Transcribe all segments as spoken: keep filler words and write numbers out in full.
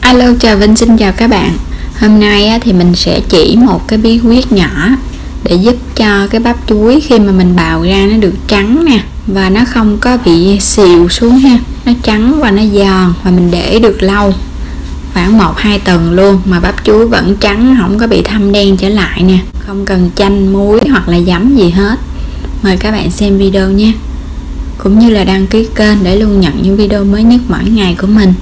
Alo, chào Vinh, xin chào các bạn. Hôm nay thì mình sẽ chỉ một cái bí quyết nhỏ để giúp cho cái bắp chuối khi mà mình bào ra nó được trắng nè, và nó không có bị xìu xuống ha. Nó trắng và nó giòn và mình để được lâu, khoảng một hai tuần luôn mà bắp chuối vẫn trắng, không có bị thâm đen trở lại nè. Không cần chanh muối hoặc là giấm gì hết. Mời các bạn xem video nha, cũng như là đăng ký kênh để luôn nhận những video mới nhất mỗi ngày của mình.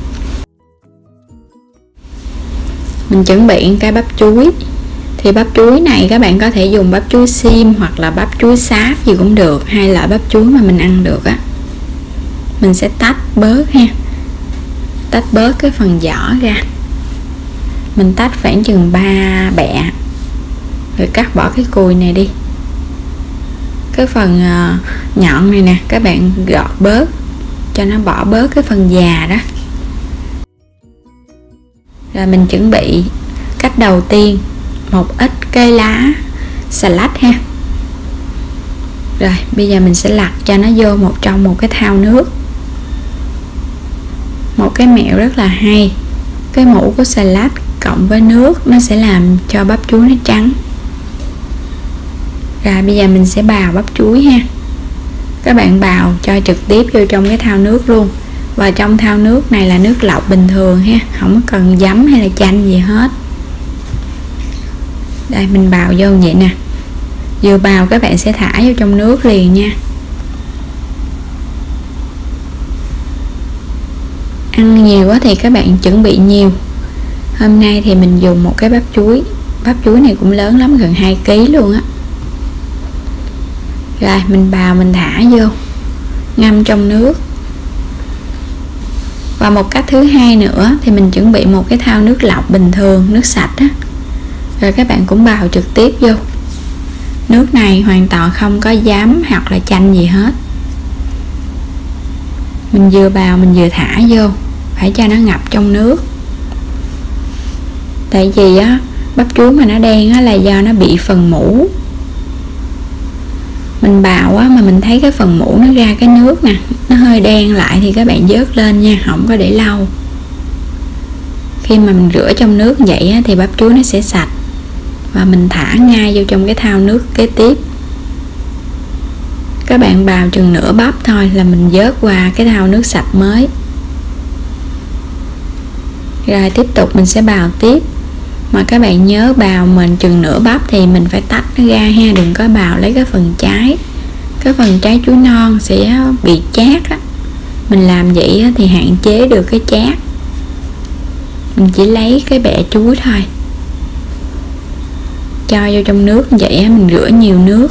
Mình chuẩn bị cái bắp chuối. Thì bắp chuối này các bạn có thể dùng bắp chuối xiêm hoặc là bắp chuối sáp gì cũng được, hai loại bắp chuối mà mình ăn được á. Mình sẽ tách bớt ha, tách bớt cái phần vỏ ra. Mình tách khoảng chừng ba bẹ, rồi cắt bỏ cái cùi này đi. Cái phần uh, nhọn này nè các bạn gọt bớt cho nó bỏ bớt cái phần già đó. Rồi mình chuẩn bị cách đầu tiên một ít cây lá xà lách ha. Rồi bây giờ mình sẽ lặt cho nó vô một trong một cái thau nước. Một cái mẹo rất là hay, cái mũ của xà lách cộng với nước nó sẽ làm cho bắp chuối nó trắng. Rồi bây giờ mình sẽ bào bắp chuối ha. Các bạn bào cho trực tiếp vô trong cái thau nước luôn. Và trong thau nước này là nước lọc bình thường ha, không có cần giấm hay là chanh gì hết. Đây mình bào vô vậy nè. Vừa bào các bạn sẽ thả vô trong nước liền nha. Ăn nhiều quá thì các bạn chuẩn bị nhiều. Hôm nay thì mình dùng một cái bắp chuối. Bắp chuối này cũng lớn lắm, gần hai ki lô luôn á. Rồi mình bào mình thả vô, ngâm trong nước. Và một cách thứ hai nữa thì mình chuẩn bị một cái thau nước lọc bình thường, nước sạch á. Rồi các bạn cũng bào trực tiếp vô. Nước này hoàn toàn không có giấm hoặc là chanh gì hết. Mình vừa bào mình vừa thả vô, phải cho nó ngập trong nước. Tại vì á bắp chuối mà nó đen á là do nó bị phần mũ. Mình bào á mà mình thấy cái phần mũ nó ra cái nước nè, nó hơi đen lại thì các bạn vớt lên nha, không có để lâu. Khi mà mình rửa trong nước vậy á, thì bắp chuối nó sẽ sạch. Và mình thả ngay vô trong cái thau nước kế tiếp. Các bạn bào chừng nửa bắp thôi là mình vớt qua cái thau nước sạch mới. Rồi tiếp tục mình sẽ bào tiếp. Mà các bạn nhớ bào mình chừng nửa bắp thì mình phải tách nó ra ha, đừng có bào lấy cái phần trái. Cái phần trái chuối non sẽ bị chát á. Mình làm vậy á, thì hạn chế được cái chát. Mình chỉ lấy cái bẹ chuối thôi, cho vô trong nước như vậy á, mình rửa nhiều nước.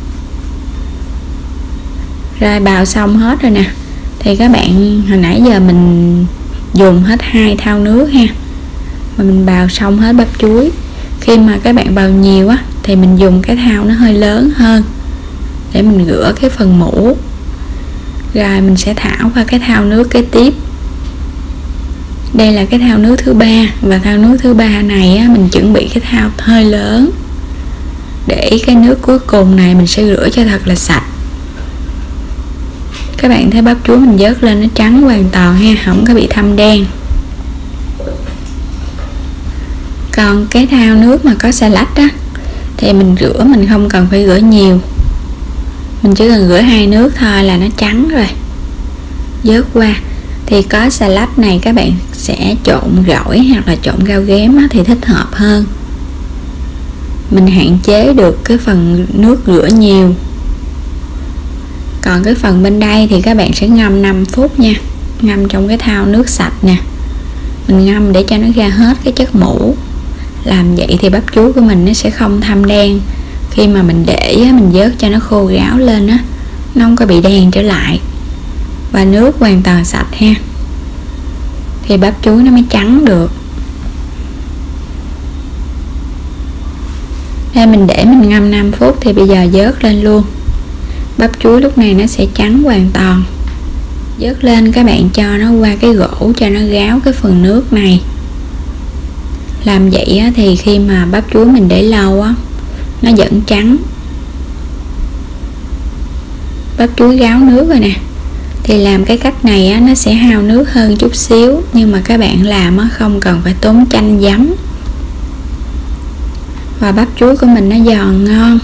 Rồi bào xong hết rồi nè. Thì các bạn hồi nãy giờ mình dùng hết hai thau nước ha, mà mình bào xong hết bắp chuối. Khi mà các bạn bào nhiều á thì mình dùng cái thau nó hơi lớn hơn để mình rửa cái phần mũ. Rồi mình sẽ thả qua cái thau nước kế tiếp. Đây là cái thau nước thứ ba, và thau nước thứ ba này á, mình chuẩn bị cái thau hơi lớn để cái nước cuối cùng này mình sẽ rửa cho thật là sạch. Các bạn thấy bắp chuối mình vớt lên nó trắng hoàn toàn ha, không có bị thâm đen. Còn cái thau nước mà có xà lách á thì mình rửa mình không cần phải rửa nhiều, mình chỉ cần rửa hai nước thôi là nó trắng rồi. Vớt qua. Thì có xà lách này các bạn sẽ trộn gỏi hoặc là trộn rau ghém á, thì thích hợp hơn. Mình hạn chế được cái phần nước rửa nhiều. Còn cái phần bên đây thì các bạn sẽ ngâm năm phút nha. Ngâm trong cái thau nước sạch nè. Mình ngâm để cho nó ra hết cái chất mũ. Làm vậy thì bắp chuối của mình nó sẽ không thâm đen. Khi mà mình để mình vớt cho nó khô ráo lên á, nó không có bị đen trở lại. Và nước hoàn toàn sạch ha, thì bắp chuối nó mới trắng được. Đây mình để mình ngâm năm phút thì bây giờ vớt lên luôn. Bắp chuối lúc này nó sẽ trắng hoàn toàn. Vớt lên các bạn cho nó qua cái gỗ cho nó ráo cái phần nước này. Làm vậy á, thì khi mà bắp chuối mình để lâu á, nó vẫn trắng. Bắp chuối ráo nước rồi nè. Thì làm cái cách này á, nó sẽ hao nước hơn chút xíu, nhưng mà các bạn làm á, không cần phải tốn chanh giấm. Và bắp chuối của mình nó giòn ngon.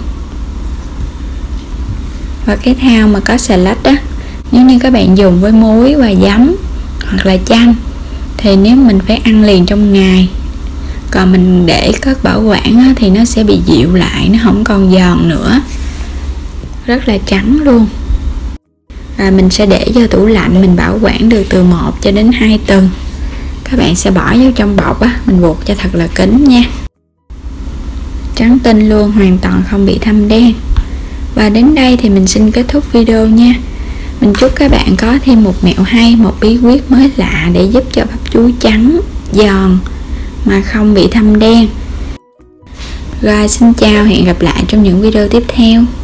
Và cái thau mà có xà lách á, nếu như các bạn dùng với muối và giấm hoặc là chanh thì nếu mình phải ăn liền trong ngày, còn mình để cất bảo quản á, thì nó sẽ bị dịu lại, nó không còn giòn nữa, rất là trắng luôn. Và mình sẽ để vô tủ lạnh, mình bảo quản được từ một cho đến hai tuần. Các bạn sẽ bỏ vô trong bọc á, mình buộc cho thật là kín nha. Trắng tinh luôn, hoàn toàn không bị thâm đen. Và đến đây thì mình xin kết thúc video nha. Mình chúc các bạn có thêm một mẹo hay, một bí quyết mới lạ để giúp cho bắp chuối trắng, giòn mà không bị thâm đen. Rồi, xin chào, hẹn gặp lại trong những video tiếp theo.